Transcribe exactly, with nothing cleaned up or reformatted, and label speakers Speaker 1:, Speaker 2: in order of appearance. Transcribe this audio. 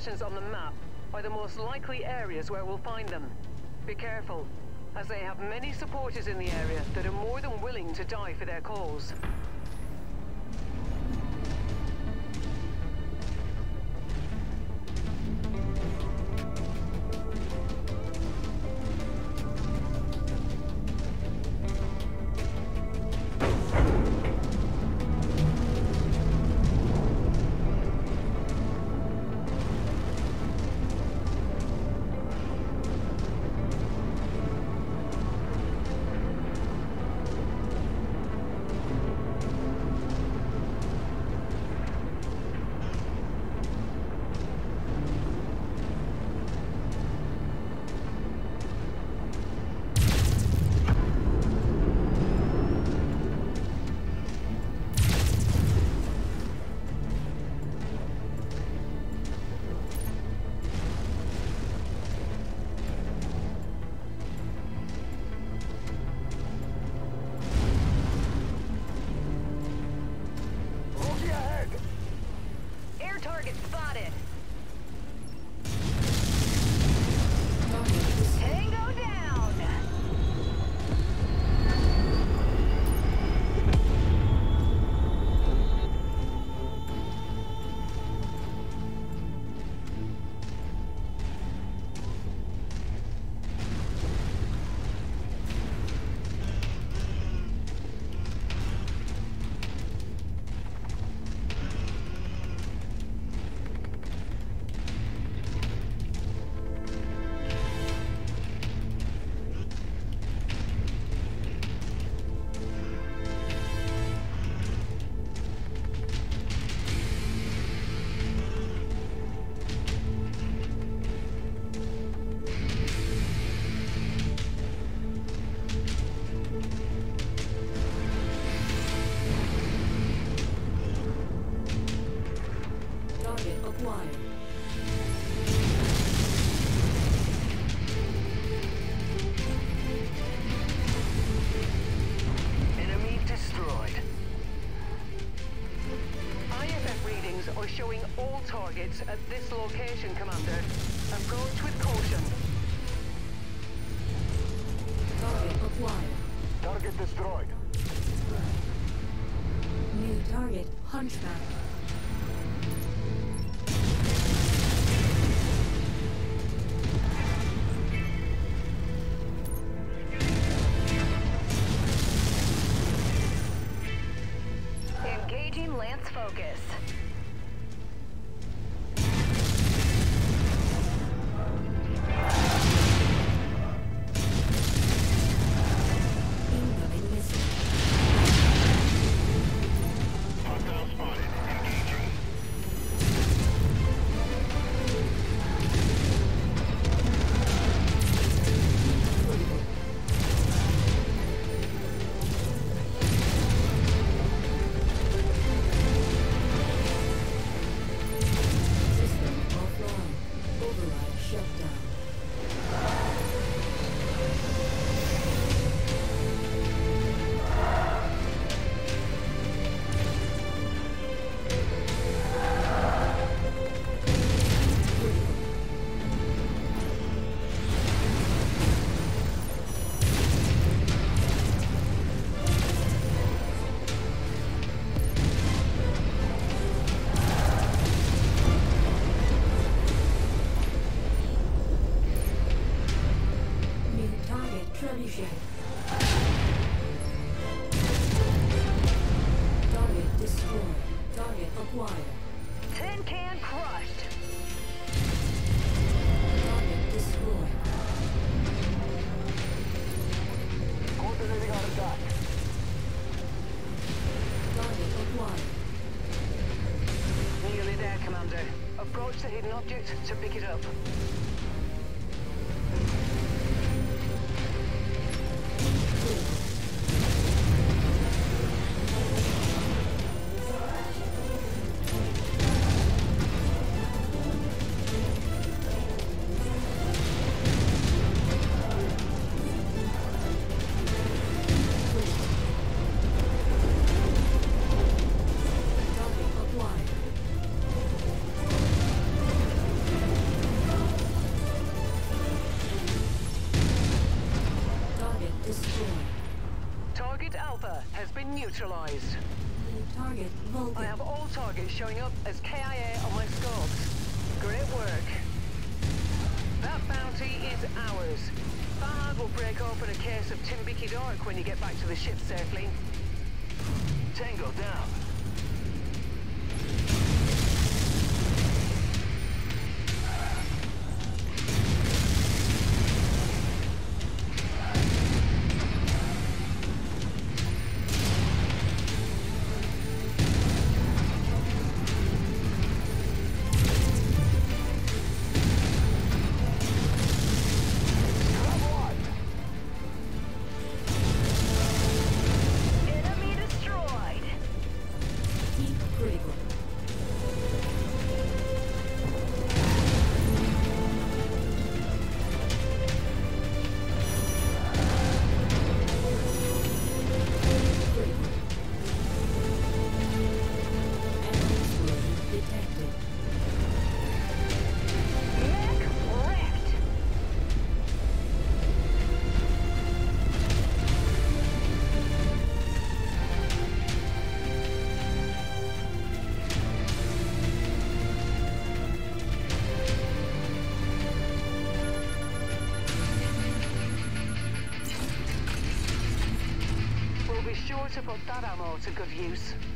Speaker 1: positions on the map are the most likely areas where we'll find them. Be careful, as they have many supporters in the area that are more than willing to die for their cause.
Speaker 2: Target spotted. Tango down.
Speaker 1: Enemy destroyed. I F F readings are showing all targets at this location, Commander. Approach with caution.
Speaker 3: Target acquired.
Speaker 4: Target destroyed.
Speaker 3: New target, Hunchback.
Speaker 2: Engaging Lance Focus.
Speaker 3: Incoming missile.
Speaker 4: Hostile spotted. Engaging.
Speaker 3: System offline. Override shut down. New target, Trebuchet. Target destroyed. Target acquired.
Speaker 2: Tin can crushed.
Speaker 3: Target destroyed.
Speaker 4: Coordinating our attack.
Speaker 3: Target acquired.
Speaker 1: Nearly there, Commander. Approach the hidden object to pick it up.
Speaker 3: Target acquired.
Speaker 1: been neutralized.
Speaker 3: New target Vulcan.
Speaker 1: I have all targets showing up as K I A on my scopes. Great work. That bounty is ours. Fahad will break open a case of Timbiki Dark when you get back to the ship safely. Tango down.
Speaker 2: Enemy destroyed.
Speaker 3: Deep critical. Critical. Enemy explosion detected.
Speaker 2: Mech wrecked.
Speaker 1: We'll be sure to put that ammo to good use.